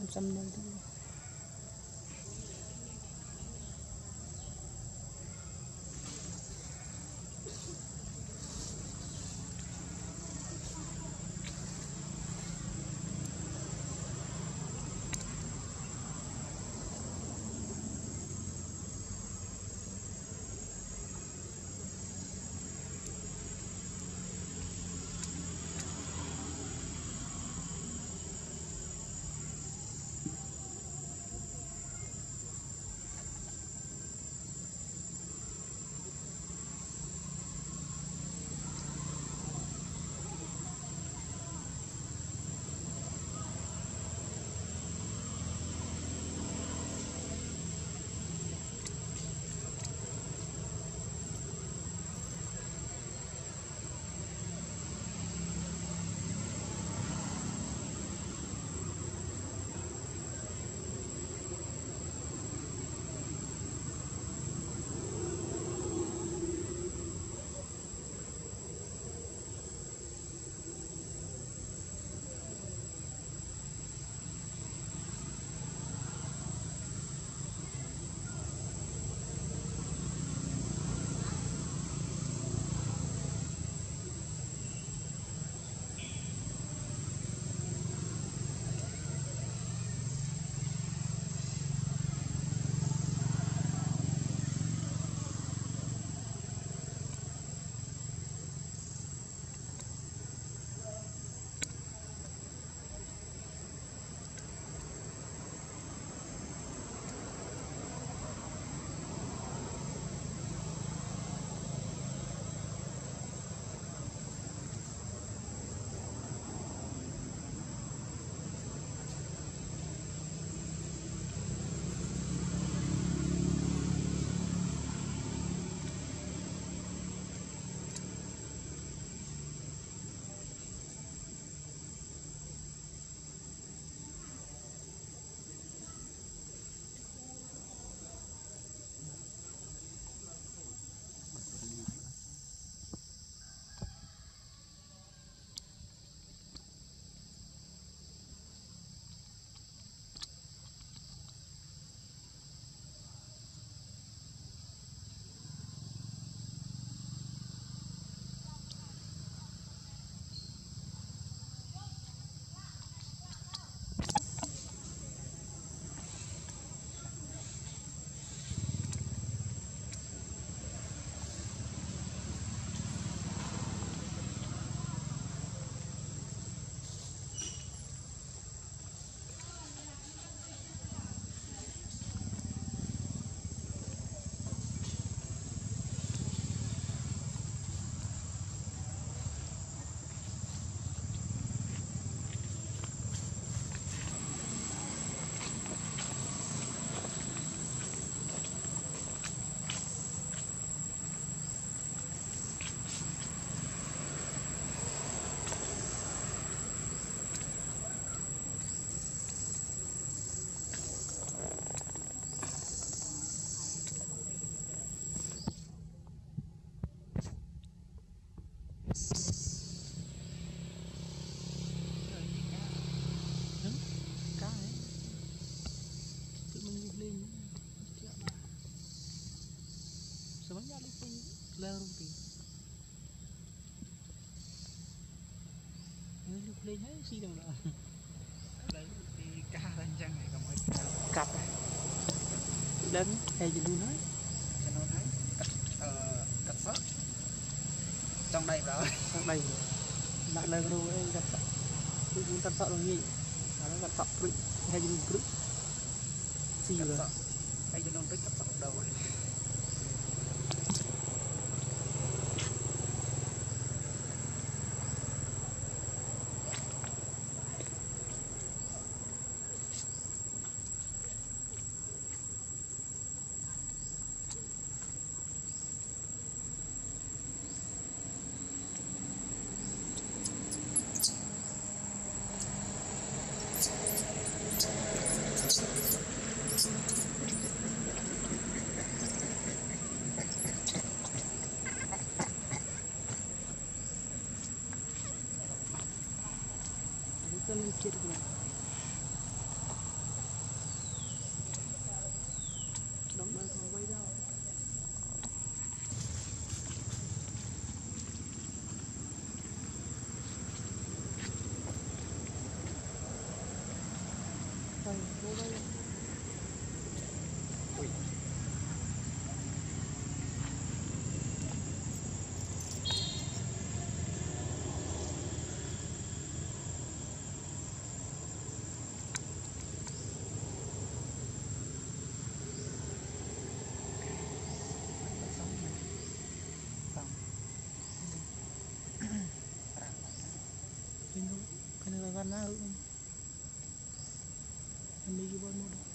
trăm năm. Semuanya lupa larung pi. Ini lupa lagi sih dong lah. Lấy đi cá lên chân này còn mấy Cặp đến hay gì luôn nói. cho nó thấy cắt sót trong đây rồi. Trong đây lại lên luôn ấy cặp sọ. Tôi muốn cặp sọ là gì? Nó cặp sọ bự hay gì bự. Xì rồi. Hay cho nó tích cắt sót đâu rồi. Itu mikir gue. ui Ini kan ada warna, ini juga warna.